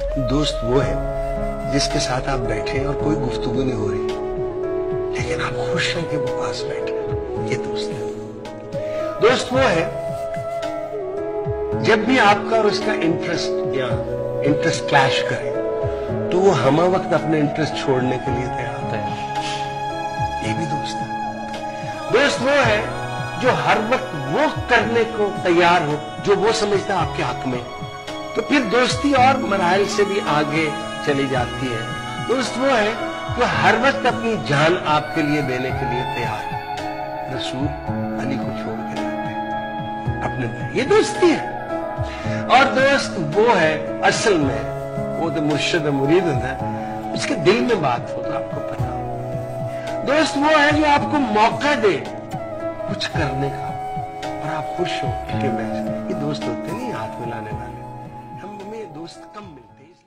दोस्त वो है जिसके साथ आप बैठे और कोई गुफ्तगू नहीं हो रही, लेकिन आप खुश हैं कि वो पास बैठे, ये दोस्त है। दोस्त वो है जब भी आपका और उसका इंटरेस्ट क्लैश करे तो वो हमा वक्त अपने इंटरेस्ट छोड़ने के लिए तैयार है। ये भी दोस्त है। दोस्त वो है जो हर वक्त वो करने को तैयार हो जो वो समझता है आपके हक में, तो फिर दोस्ती और मराहल से भी आगे चली जाती है। दोस्त वो है जो हर वक्त अपनी जान आपके लिए देने के लिए तैयार है। रसूल अली को छोड़ के जाते हैं अपने भाई, ये दोस्ती है। और दोस्त वो है असल में वो तो मुर्शिद मुरीद होता है, उसके दिल में बात हो तो आपको पता हो। दोस्त वो है जो आपको मौका दे कुछ करने का और आप खुश हो कि मैं, ये दोस्त होते नहीं हाथ मिलाने वाले, हमें दोस्त कम मिलते हैं।